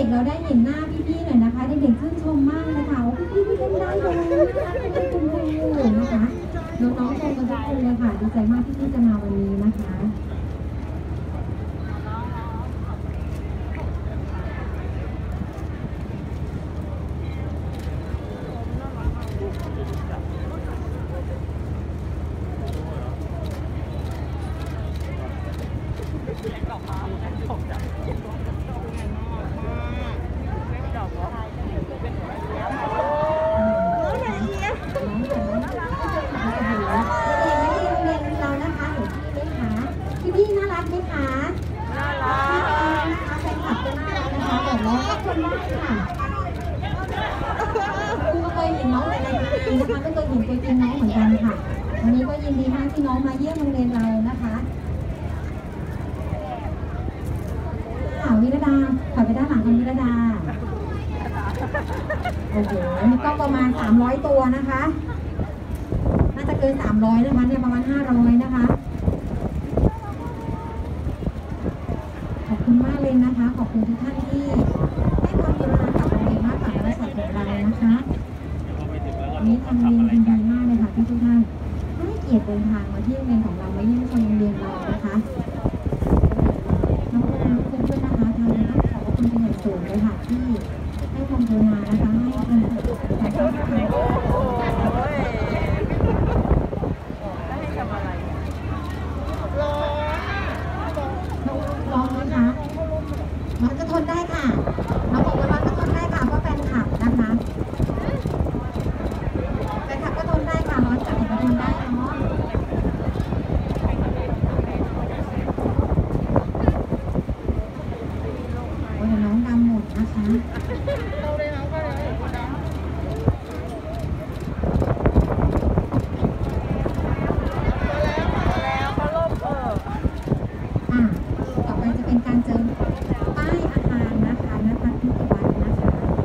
ด็กๆเราได้เห็นหน้าพี่ๆหน่อยนะคะเด็กๆชื่นชมมากเลยค่ะว่าพี่ๆเล่นได้เลยเป็นคุณครูนะคะน้องๆชมกันทุกคนเลยค่ะดีใจมากที่พี่จะมาวันนี้นะคะพี่น่ารักไหมคะน่ารักนะคะแฟนคลับก็น่ารักนะคะบอกแล้วก็คนได้ค่ะคุณก็เคยเห็นน้องแต่ในทีวีนะคะไม่เคยเห็นตัวจริงน้องเหมือนกันค่ะวันนี้ก็ยินดีมากที่น้องมาเยี่ยมโรงเรียนเรานะคะวิรดาขอไปด้านหลังกันวิรดาโอ้โหก็ประมาณ300ตัวนะคะน่าจะเกิน300นะคะเนี่ยประมาณ500นะคะขอบคุณมากเลยนะคะขอบคุณทุกท่านที่ให้ความกรุณากับโรงเรียนบ้านป่าบริษัทของเรานะคะวันนี้ทางเรียนยินดีมากเลยค่ะที่ทุกท่านให้เกียรติเดินทางมาที่โรงเรียนของเรามาเยี่ยมชมโรงเรียนเรานะคะน้องๆทุกคนด้วยนะคะทางเรียนต้องขอบคุณเป็นอย่างสูงเลยค่ะที่ให้ความกรุณานะคะให้ถ่ายทอดให้ร้องไหมคะร้องก็ทนได้ค่ะน้องบอกว่าร้องก็ทนได้ค่ะเพราะแฟนคลับนะคะแฟนคลับก็ทนได้ค่ะร้อนจัดก็ทนได้เนาะโอ้ยน้องดำหมดนะคะต่อไปจะเป็นการเจอป้ายอาคารนะคะณพัฒนิติวัฒน์นะคะ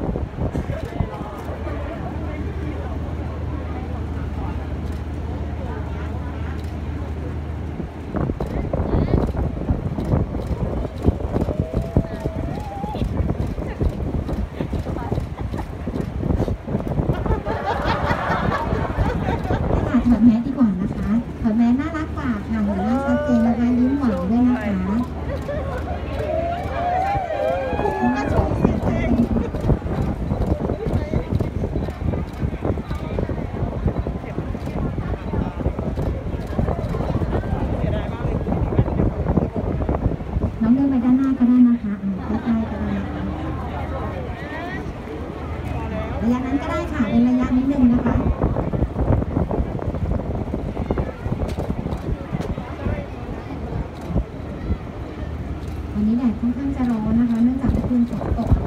ถอดแมสดีกว่านะคะถอดแมสน่ารักกว่าค่ะหัวหน้าชัดเจนนะคะยิ้มหวานด้วยนะคะน้องเดินไปด้านหน้าก็ได้นะคะใกล้ๆก็ได้นะคะระยะนั้นก็ได้ค่ะเป็นระยะนิดนึงนะคะวันนี้แดดค่อนข้างจะร้อนนะคะเนื่องจากเมื่อคืนฝนตก